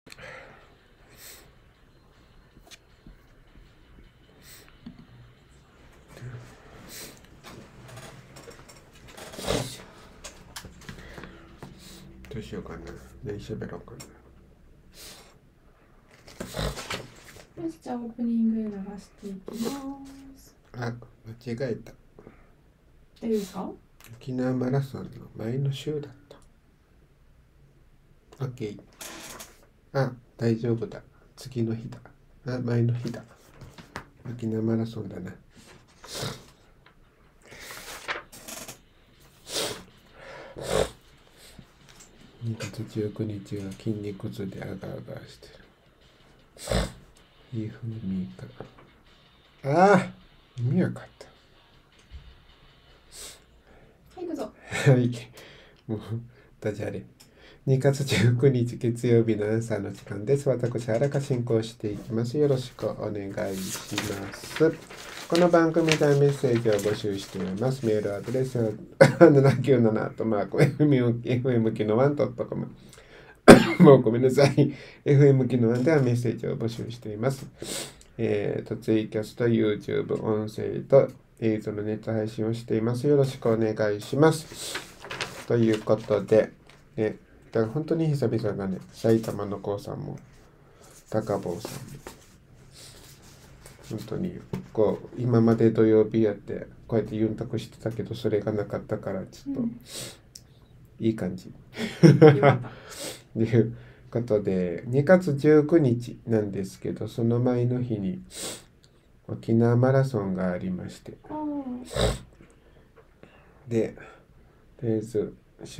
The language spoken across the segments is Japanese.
どうしようかな。何喋ろうかな。よし、じゃあオープニング流していきます。 あ、間違えた。 大丈夫ですか？ 沖縄マラソンの前の週だった。OK。あ、大丈夫だ。次の日だ。あ、前の日だ。沖縄マラソンだな。2月19日は筋肉痛であがあがしてる。いいふうに見えた。ああ、意味わかった。 はい、どうぞ。 はい。もう、ダジャレ。2月19日月曜日の朝の時間です。私、あらか進行していきます。よろしくお願いします。この番組ではメッセージを募集しています。メールアドレスは797-FM 機能 1.com もうごめんなさい。FM 機能ではメッセージを募集しています。ツイキャスト、YouTube、音声と映像のネット配信をしています。よろしくお願いします。ということで、だから本当に久々だね。埼玉の高さんも、高坊さんも。本当に、今まで土曜日やって、こうやってユンタクしてたけど、それがなかったから、ちょっと、いい感じ。 よかった。 ということで、2月19日なんですけど、その前の日に沖縄マラソンがありまして、で、とりあえず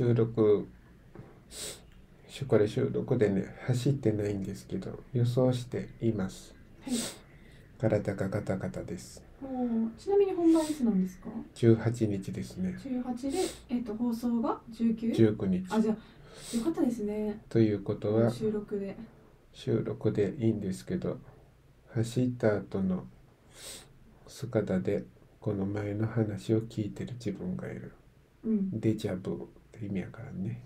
これ収録でね、走ってないんですけど、予想しています。 はい。 体がガタガタです。 ちなみに本番いつなんですか 18日ですね。 18で、放送が 19？ 19日。 あ、じゃあ、よかったですね。 ということは、 収録でいいんですけど、走った後の姿で、この前の話を聞いてる自分がいる。デジャブって意味やからね。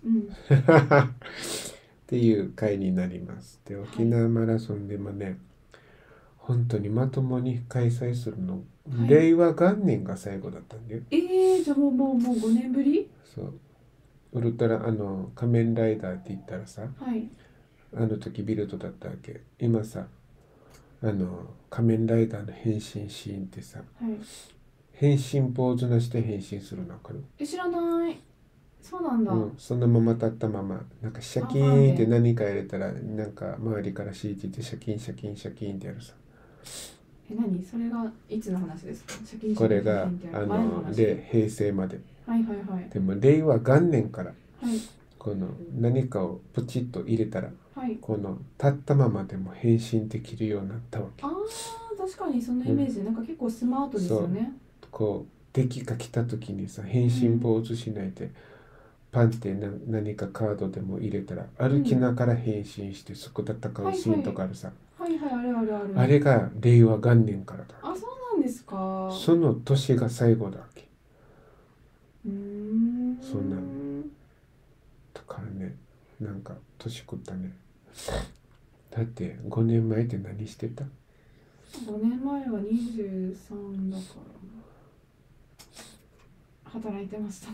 っていう回になります。で、沖縄マラソンでもね、本当にまともに開催するの、令和元年が最後だったんだよ。 じゃあもう5年ぶり？ そう。ウルトラ、仮面ライダーって言ったらさ、あの時ビルドだったわけ。今さ、仮面ライダーの変身シーンってさ、変身ポーズなしで変身するの分かる？ 知らない。そうなんだ。 そのまま立ったまま、なんかシャキーンって何か入れたら、なんか周りからシーチってシャキンシャキンシャキンってやるさ。 何それがいつの話ですか？シャキンシャキンこれがで平成まで。でも令和元年から、この何かをプチッと入れたら、この立ったままでも変身できるようになったわけ。 確かにそのイメージ、なんか結構スマートですよね。 こう敵が来た時にさ、変身ポーズしないで、パンって何かカードでも入れたら歩きながら変身してそこで戦うシーンとかあるさ。あれが令和元年からだ。 そうなんですか。 その年が最後だわけ。そうなの。だからね、なんか年食ったね。だって5年前って何してた ？5年前は23だから働いてました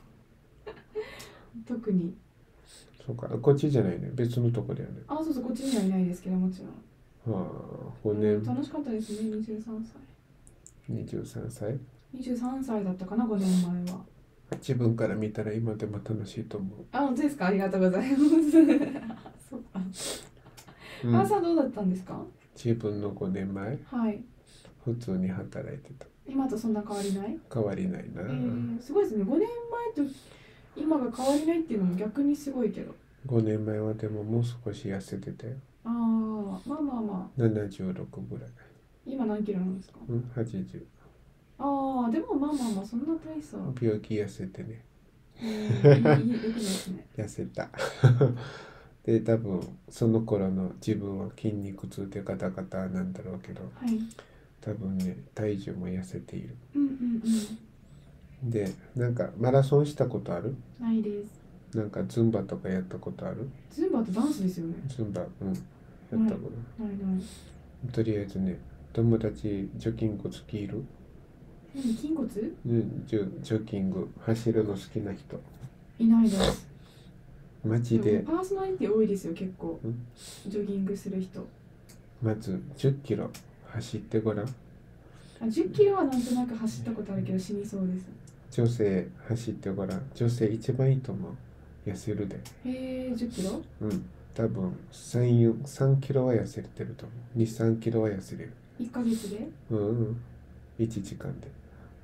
特に。 そうか、こっちじゃないね、別のとこだよね。 そうそう、こっちにはいないですけど、もちろん。 5年。 楽しかったですね。23歳23歳だったかな、5年前は。 自分から見たら今でも楽しいと思う。 本当ですか？ありがとうございますそうか。さんどうだったんですか？ 自分の5年前、普通に働いてた。 今とそんな変わりない？ 変わりないな。 すごいですね。5年前と今が変わりないっていうのも逆にすごいけど。 5年前はでももう少し痩せてたよ。 まあ 76ぐらい。 今何キロなんですか ？80。 でもそんな大差。 病気痩せてね。 よくないですね。 痩せたで、多分その頃の自分は筋肉痛でガタガタなんだろうけど、多分ね、体重も痩せている。で、なんかマラソンしたことある？ ないです。 なんかズンバとかやったことある？ ズンバってダンスですよね。 ズンバ、やったことないない。 とりあえずね、友達ジョギング好きいる？ 筋骨？ ジョギング走るの好きな人いないです。 マジで。 パーソナリティ多いですよ、結構。ジョギングする人。 まず10キロ走ってごらん。 10キロはなんとなく走ったことあるけど死にそうです。 女性走ってごらん。女性一番いいと思う。痩せるで。 へえ、10キロ？ 多分3キロは痩せてると思う。2、3キロは痩せれる。 1ヶ月で 1時間で。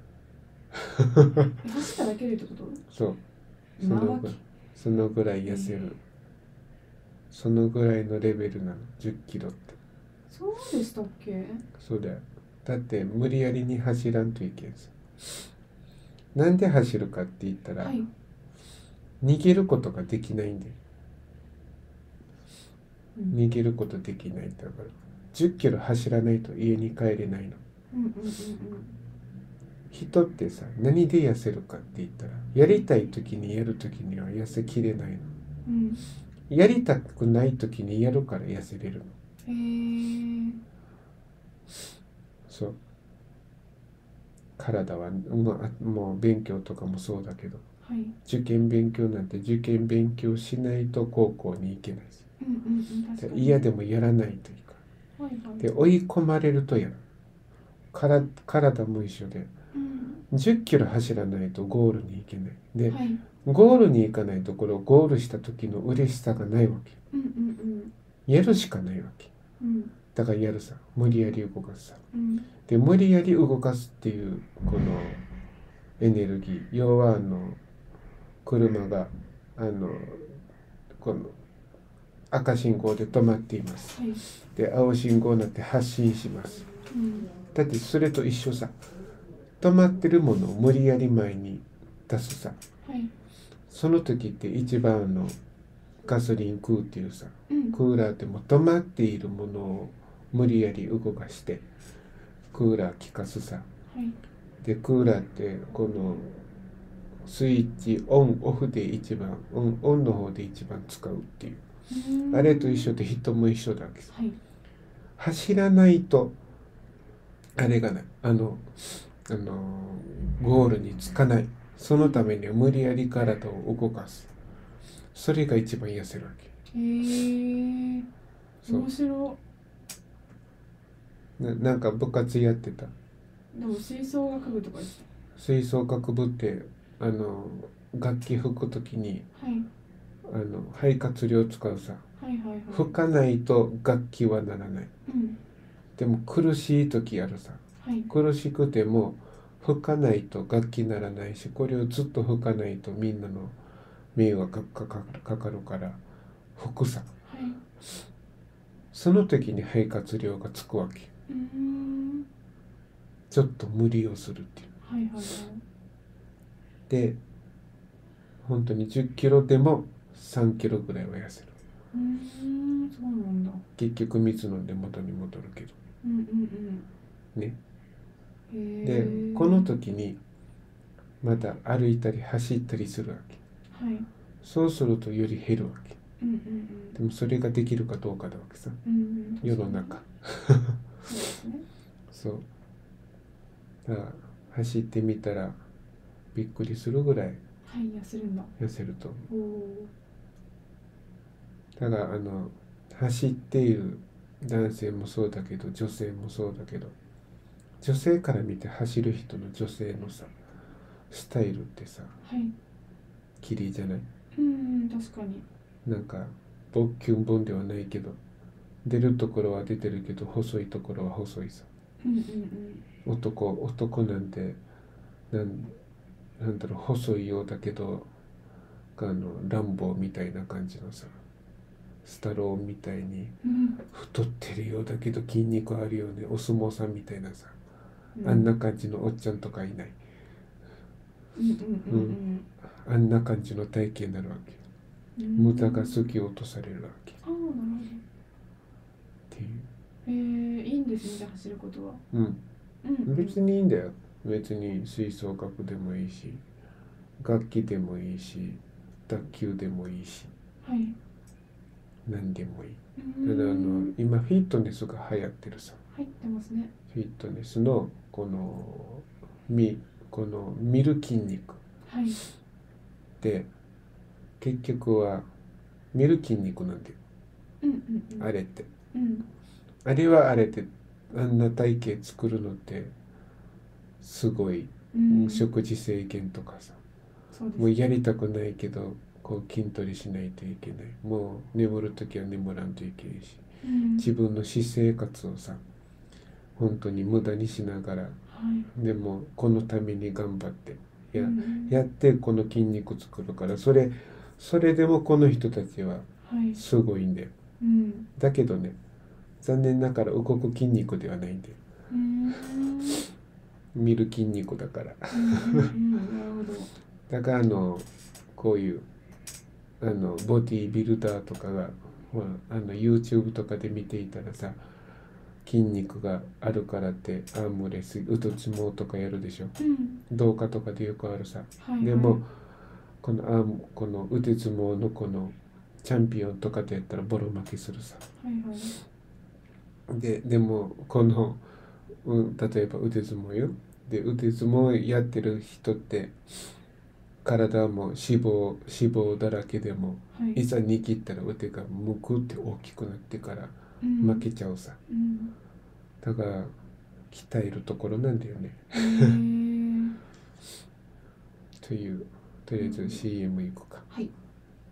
走っただけでってこと？ そう。そのぐらい痩せる。そのぐらいのレベルなの、10キロって。 そうでしたっけ？ そうだよ。だって無理やりに走らんといけんさ。なんで走るかって言ったら、逃げることができないんで。逃げることできないんだから。10キロ走らないと家に帰れないの。人ってさ、何で痩せるかって言ったら、やりたい時にやる時には痩せきれないの。やりたくない時にやるから痩せれるの。そう。体は、もう勉強とかもそうだけど、受験勉強なんて受験勉強しないと高校に行けないし、嫌でもやらないといいから、で追い込まれるとやる。体も一緒で、10キロ走らないとゴールに行けないで、ゴールに行かないところ、ゴールした時の嬉しさがないわけ。やるしかないわけ。だからやるさ、無理やり動かすさ。で、無理やり動かすっていうこのエネルギー、要は車がこの赤信号で止まっています。で、青信号になって発進します。だってそれと一緒さ。止まってるものを無理やり前に出すさ。その時って一番ガソリン食うっていうさ、クーラーっても止まっているものを無理やり動かしてクーラー効かすさ。で、クーラーってこのスイッチオンオフで一番オンの方で一番使うっていう、あれと一緒で人も一緒だわけです。走らないとあれがない、ゴールにつかない。そのためには無理やり体を動かす。それが一番痩せるわけ。 面白い。なんか部活やってた？ でも吹奏楽部とかでした。 吹奏楽部って楽器吹くときに、肺活量使うさ。吹かないと楽器はならない。でも苦しい時やるさ。苦しくても吹かないと楽器ならないし、これをずっと吹かないとみんなの迷惑がかかるから吹くさ。その時に肺活量がつくわけ。ちょっと無理をするっていう。で、本当に10キロでも3キロぐらいは痩せる。 そうなんだ。 結局水飲んで元に戻るけど。ね。で、この時にまた歩いたり走ったりするわけ。そうするとより減るわけ。でもそれができるかどうかだわけさ。世の中。そう。だから走ってみたらびっくりするぐらい痩せるんだ。 痩せると思う。だから走っている男性もそうだけど女性もそうだけど、女性から見て走る人の女性のさスタイルってさ、綺麗じゃない？ 確かに。 なんかボッキュンボンではないけど、出るところは出てるけど細いところは細いさ。男なんてなんだろう、細いようだけどランボーみたいな感じのさ、スタローンみたいに太ってるようだけど筋肉あるよね、お相撲さんみたいなさ、あんな感じのおっちゃんとかいない？あんな感じの体型になるわけ。無駄が過ぎ落とされるわけ。っていう。 いいんですね、じゃあ走ることは。 別にいいんだよ。別に吹奏楽でもいいし楽器でもいいし卓球でもいいし、 はい、 何でもいい。 うただん、 今フィットネスが流行ってるさ。 入ってますね。 フィットネスのこの見る筋肉はい、 で結局は見る筋肉なんだよ、 うんうんうん、 あれって。 うん、 あれはあれであんな体型作るのってすごい、 うん、 食事制限とかさ、 そうですもうやね。 りたくないけどこう筋トレしないといけない。もう眠るときは眠らんといけないし、 うん、 自分の私生活をさ本当に無駄にしながら、 はい、 でもこのために頑張ってうん、うやっん、 てこの筋肉作るから、それでもこの人たちははい、 すごいんだよ。 うん、 だけどね、残念ながら動く筋肉ではないんだよ。 うん、 見る筋肉だから。 うん、うん、なるほど。 だからこういうボディービルダーとかが、ほらYouTube とかで見ていたらさ、筋肉があるからってアームレス腕相撲とかやるでしょ。 うん、 動画とかでよくあるさ。 はい、はい、 でもこの腕相撲のこのチャンピオンとかでやったらボロ負けするさ。 はい、はい、 でも例えば腕相撲よ。で腕相撲やってる人って体も脂肪だらけでも、 はい、 いざ握ったら腕がむくって大きくなってからう負ん、 けちゃうさ。 うん、 だから鍛えるところなんだよね。 へえ、 という、とりあえずなるほど。 CM 行こうか。 はい。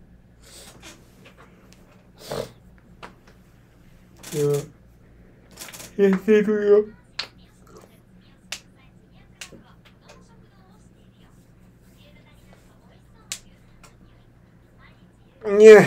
では、痩せるよ。にゃ。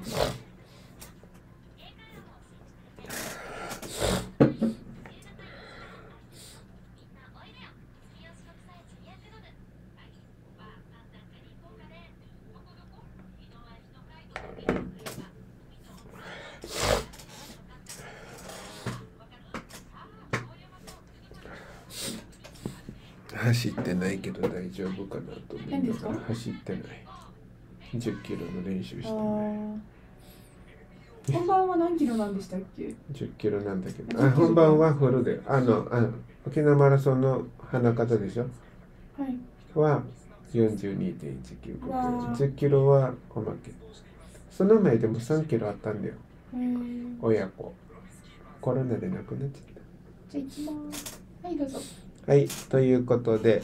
走ってないけど大丈夫かなと思何ですか？ いながら走ってない。10キロの練習してない。 本番は何キロなんでしたっけ？ 10キロなんだけど、 10キロか。 本番はフルで、沖縄マラソンの花形でしょはい。 は42.195キロ、 わあ。 10キロはおまけ。その前でも3キロあったんだよ、 へえ。 親子。コロナで亡くなっちゃっじゃあ行きます。はい、どうぞ。 た。はい、ということで、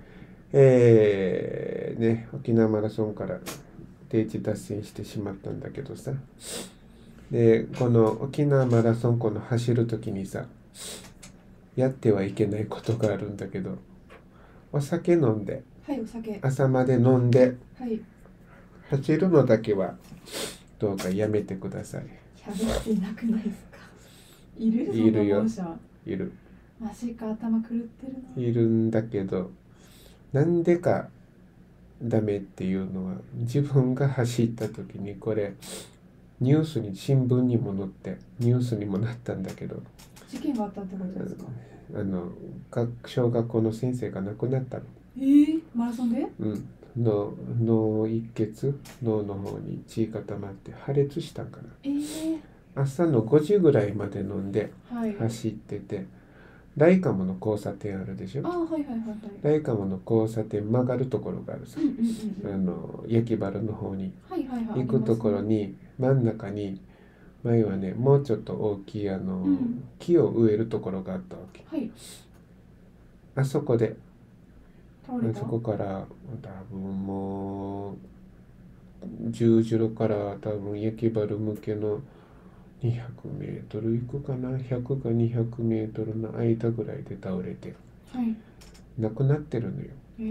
沖縄マラソンから定時脱線してしまったんだけどさ。で、この沖縄マラソン、この走るときにさ、やってはいけないことがあるんだけど、お酒飲んで、 はい、お酒。 朝まで飲んで、 はい。 走るのだけはどうかやめてください。 喋っていなくないですか？いるいるよ。 そんな猛者。 いる。 マジか、頭狂ってるな。 いるんだけど、なんでかダメっていうのは、自分が走った時にこれ、ニュースに、新聞にも載って、ニュースにもなったんだけど、 事件があったってことですか？ 小学校の先生が亡くなったの。 マラソンで？ うん。脳一血、脳の方に血が溜まって破裂したんかな。朝の5時ぐらいまで飲んではい。 走ってて、ライカムの交差点あるでしょ。 はいはいはいはい。 ライカムの交差点曲がるところがあるさ。 うんうんうんうん。 焼原の方にはいはいはい。 行くところに、真ん中に前はね、もうちょっと大きい木を植えるところがあったわけ。 はい。 あそこで、そ倒れた？ こから多分もう十字路から多分焼原向けの200メートル行くかな、100か200メートルの間ぐらいで倒れてはい。 亡くなってるのよ。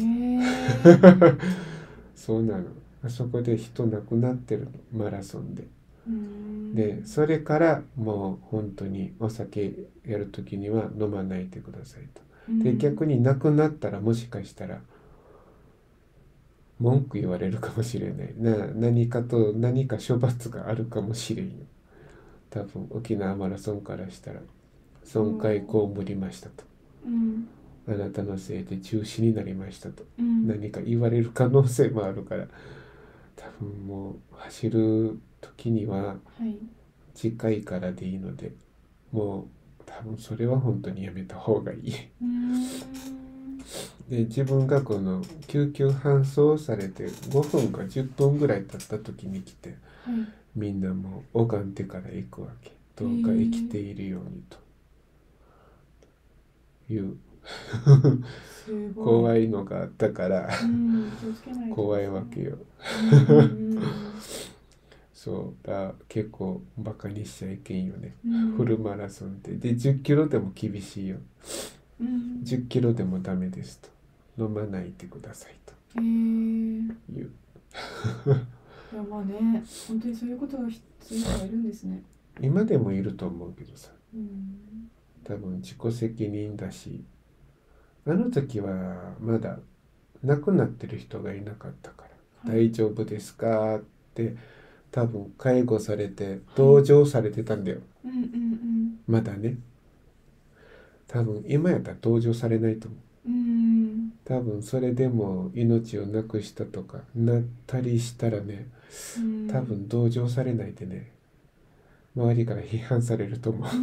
そうなの。あそこで人亡くなってるの、マラソンで。で、それからもう本当にお酒やるときには飲まないでくださいと。で、逆に亡くなったらもしかしたら文句言われるかもしれない。何か処罰があるかもしれんよ。多分沖縄マラソンからしたら損害被りましたと。あなたのせいで中止になりましたと。何か言われる可能性もあるから、多分もう走る時にははい近いからでいいので、もう多分それは本当にやめた方がいい。 うーんで、自分がこの救急搬送されて5分か10分ぐらい経った時に来て、 はいみんなもう拝んでから行くわけ。どうか生きているようにというすごい怖いのがあったから気をつけないと怖いわけよ。 うんそうだ、結構バカにしちゃいけんよね。 うんフルマラソンってで10キロでも厳しいよ。 うん 10キロでもダメですと、飲まないでくださいとへえいう。 いやまあね本当にそういうことがそういう人がいるんですね今でもいると思うけどさ、 うん多分自己責任だし、あの時はまだ亡くなってる人がいなかったから、 はい大丈夫ですかって多分介護されて同情されてたんだよ、 うんうんまだね。多分今やったら同情されないと思う。 うん多分それでも命をなくしたとかなったりしたらね、 うん多分同情されないでね、周りから批判されると思う。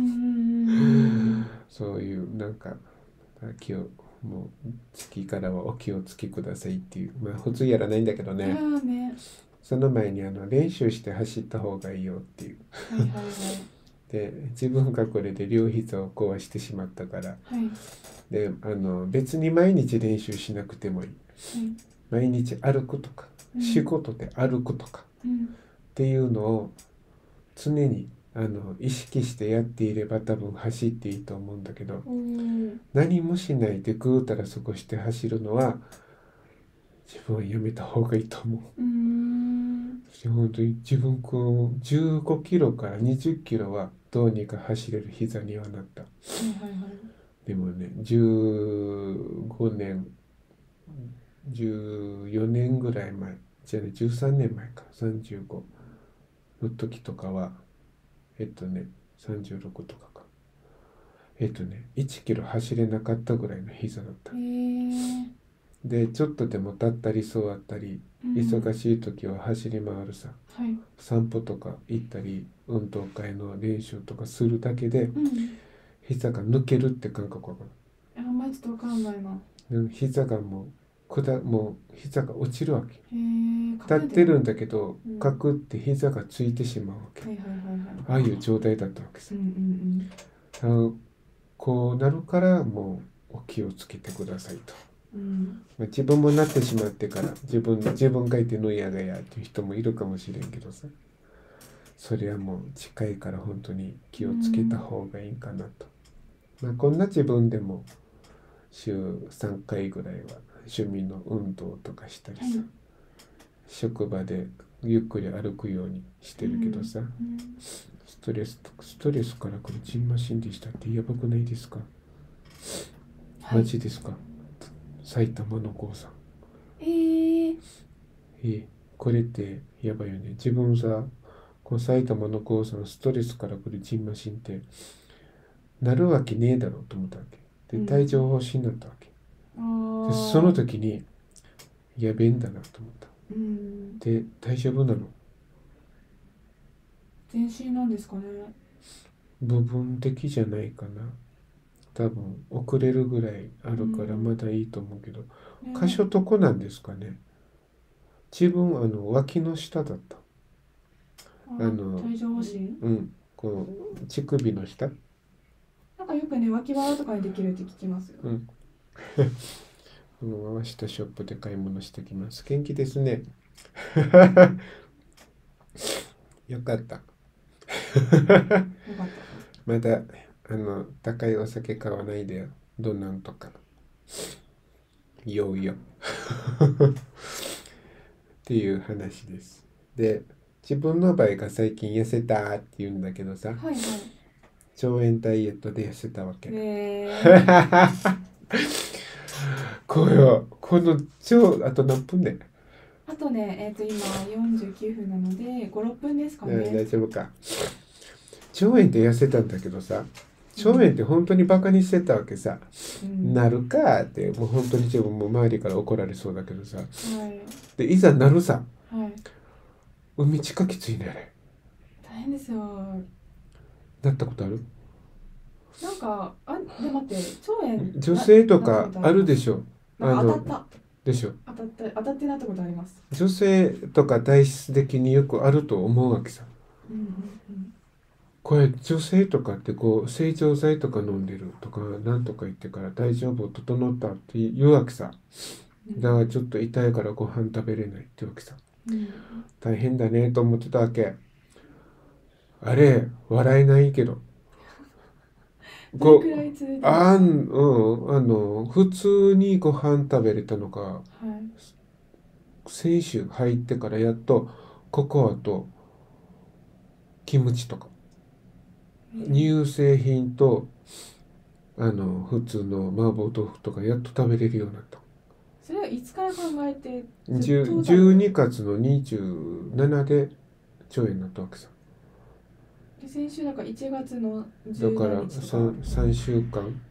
そういうなんか気を、もう次からはお気をつけくださいっていう、まあ普通やらないんだけどあね、 あねその前に練習して走った方がいいよっていう。 はいはいはいで、自分がこれで両膝を壊してしまったから、 はいで別に毎日練習しなくてもいい。毎日歩くとか、仕事で歩くとかっていうのを常に意識してやっていれば多分走っていいと思うんだけど、何もしないでぐうたら過ごして走るのは自分はやめた方がいいと思う。本当に自分こう15キロから20キロはどうにか走れる膝にはなった。でもね、15年14年ぐらい前じゃあね、13年前か、35の時とかは36とかか、1キロ走れなかったぐらいの膝だった。で、ちょっとでも立ったり座ったり、忙しい時は走り回るさ、散歩とか行ったり運動会の練習とかするだけで、膝が抜けるって感覚わかる。 あんまりちょっとわかんないな。 膝がもう膝が落ちるわけ。立ってるんだけど、カクって膝がついてしまうわけ。ああいう状態だったわけさ。こうなるからもうお気をつけてくださいと。自分もなってしまってから自分がいてのやがやっていう人もいるかもしれんけどさ、それはもう近いから本当に気をつけた方がいいかなと。こんな自分でも週3回ぐらいは趣味の運動とかしたりさ、職場でゆっくり歩くようにしてるけどさ、ストレスから来るジンマシンでしたってやばくないですか？マジですか？埼玉の郷さん。これってやばいよね。自分さ、この埼玉の郷さん、ストレスから来るジンマシンってなるわけねえだろうと思ったわけ。で、帯状疱疹になったわけ。で、その時にやべえんだなと思った。で、大丈夫なの？ 全身なんですかね。 部分的じゃないかな。多分遅れるぐらいあるからまだいいと思うけど、箇所どこなんですかね。自分脇の下だった。 帯状疱疹？ こう乳首の下。 なんかよくね、脇腹とかにできるって聞きますよ。 明日ショップで買い物してきます。元気ですね。よかった。まだ高いお酒買わないでよ。どんなんとか。ようよ。っていう話です。で、自分の場合が最近痩せたって言うんだけどさ、腸炎ダイエットで痩せたわけ。このあと何分で？ あとね、今49分なので5、6分ですかね。 大丈夫か。腸炎で痩せたんだけどさ、腸炎って本当にバカにしてたわけさ、なるかって本当に自分も周りから怒られそうだけどさ、でいざなるさ、 海近きついねあれ。 大変ですよ。 なったことある？ なんかで待って、腸炎女性とかあるでょ。 しょ。 なんか当たった。 でしょ。 当たってなったことあります。 女性とか体質的によくあると思うわけさ。 うんうんうん。 これ女性とかってこう整腸剤とか飲んでるとかなんとか言ってから大丈夫整ったって言うわけさ。だからちょっと痛いからご飯食べれないってわけさ。 うん、 大変だねと思ってたわけ。あれ笑えないけど。 どれくらい続いてますか？ 普通にご飯食べれたのが、 はい、 先週入ってからやっとココアとキムチとか乳製品と普通の麻婆豆腐とかやっと食べれるようになった。 それはいつから考えて 12月の27で腸炎になったわけさ。 で先週だから1月のだか 10 ら何日とか。 3週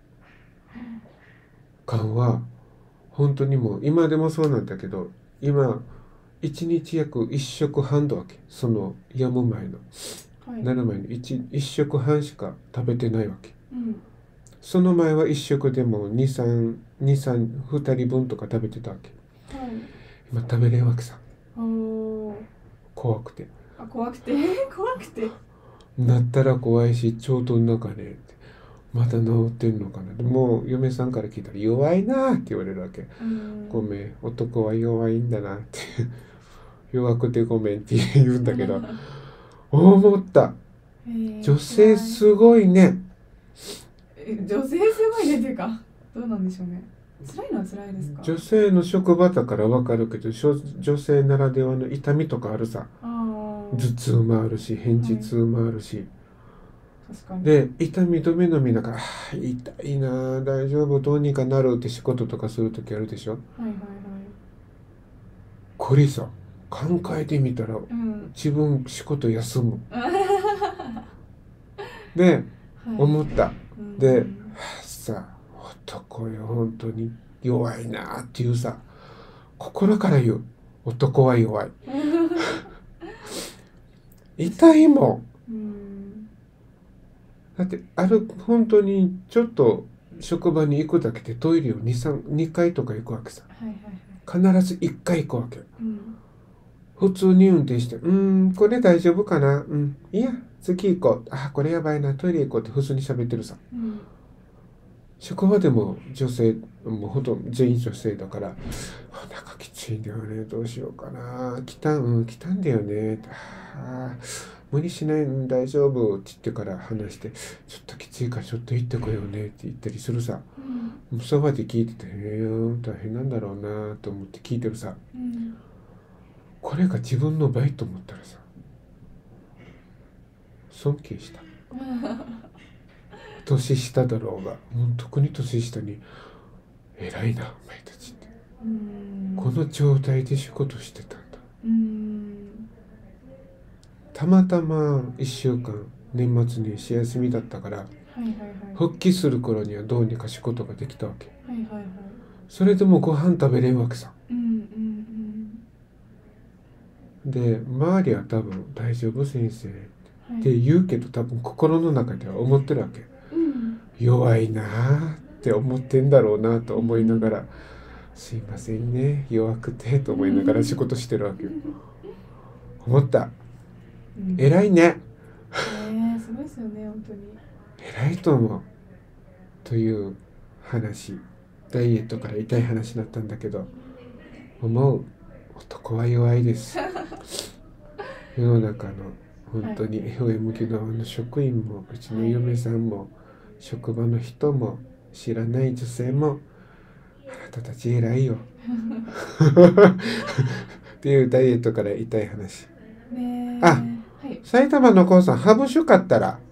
間は本当にもう今でもそうなんだけど、今1日約1食半だわけ。そのやむ前の、 はい、 なる前の 1食半しか食べてないわけ。 うん、 その前は1食でも2人分とか食べてたわけ。 はい、 今食べれんわけさ。 お怖くて。 怖くて怖くて。 なったら怖いし、腸の中でまだ治ってんのかな。でも嫁さんから聞いたら弱いなって言われるわけ。ごめん、男は弱いんだなって弱くてごめんって言うんだけど思った。女性すごいね。 女性すごいねっていうか、どうなんでしょうね。辛いのは辛いですか？ 女性の職場だからわかるけど、女性ならではの痛みとかあるさ。頭痛もあるし片頭痛もあるし、 確かに。で痛み止め飲みながら痛いな大丈夫どうにかなるって仕事とかする時あるでしょ。 はいはいはい。 これさ考えてみたら、自分仕事休むで、はい、思った、で、さ男よ本当に弱いなっていうさ、心から言う、男は弱い痛いもん、だって本当にちょっと職場に行くだけでトイレを2回とか行くわけさ、はいはいはい、必ず1回行くわけ、普通に運転して、これ大丈夫かな、いや次行こう、これやばいなトイレ行こうって普通に喋ってるさ、職場でも女性もうほとんど全員女性だから、なんかきついんだよねどうしようかな、来たんだよね、無理しない、大丈夫って言ってから話して、ちょっときついからちょっと行ってこようねって言ったりするさ、そばで聞いてて大変なんだろうなと思って聞いてるさ、これが自分の倍と思ったらさ尊敬した年下だろうが、特に年下に偉いなお前たちって、この状態で仕事してたんだ。たまたま1週間年末年始休みだったから、復帰する頃にはどうにか仕事ができたわけ、それでもご飯食べれんわけさ、で周りは多分大丈夫先生って言うけど、多分心の中では思ってるわけ、弱いなーって思ってんだろうなと思いながら、すいませんね弱くてと思いながら仕事してるわけよ、思った、偉いね、 すごいですよね本当に、 偉いと思うという話、ダイエットから痛い話だったんだけど、思う、男は弱いです世の中の本当に FM 沖縄の職員もうちの嫁さんも職場の人も知らない女性も、あなたたち偉いよっていうダイエットから痛い話、埼玉のコウさんハブ酒買ったら、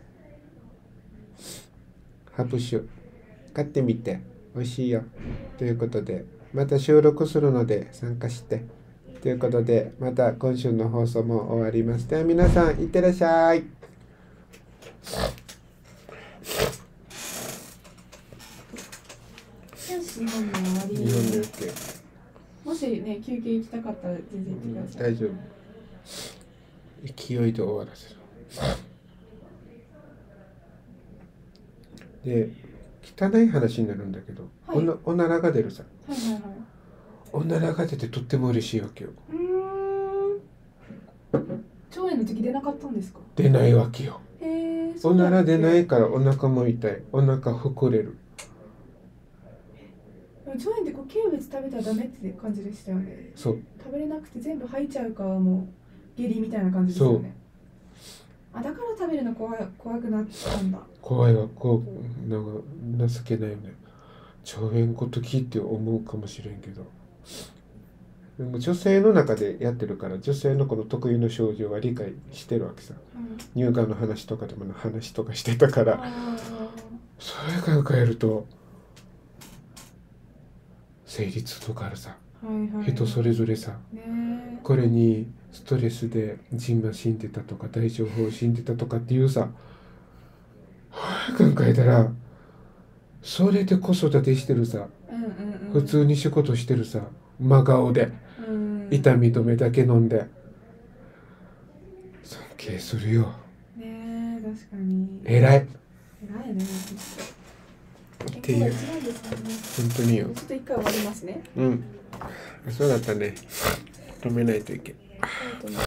ハブ酒買ってみて美味しいよということで、また収録するので参加してということで、また今週の放送も終わります。では皆さんいってらっしゃい。 日本で終わり。 日本で OK。 もしね休憩行きたかったら全然行ってください。 大丈夫。 勢いで終わらせる。で汚い話になるんだけど、 はい、 おならが出るさ。 はいはいはい。 おならが出てとっても嬉しいわけよ。 腸炎の時出なかったんですか？ 出ないわけよ。おなら出ないからお腹も痛い。お腹膨れる。 腸炎って固形物食べたらダメって感じでしたよね。 そう。 食べれなくて全部吐いちゃうかもう下痢みたいな感じですよね。あ、だから食べるの怖くなったんだ。 怖いわ。なんか情けないよね。腸炎ごときって思うかもしれんけど。でも女性の中でやってるから、女性のこの特有の症状は理解してるわけさ。乳がんの話とかでも話とかしてたから、それ考えると生理痛とかあるさ、人それぞれさ、これにストレスでジンが死んでたとか大腸胞死んでたとかっていうさ、考えたらそれで子育てしてるさ、普通に仕事してるさ、真顔で痛み止めだけ飲んで尊敬するよ。 ねえ、確かに偉い偉いね。 っていう、本当によ。 ちょっと一回終わりますね。 そうだったね。止めないといけない。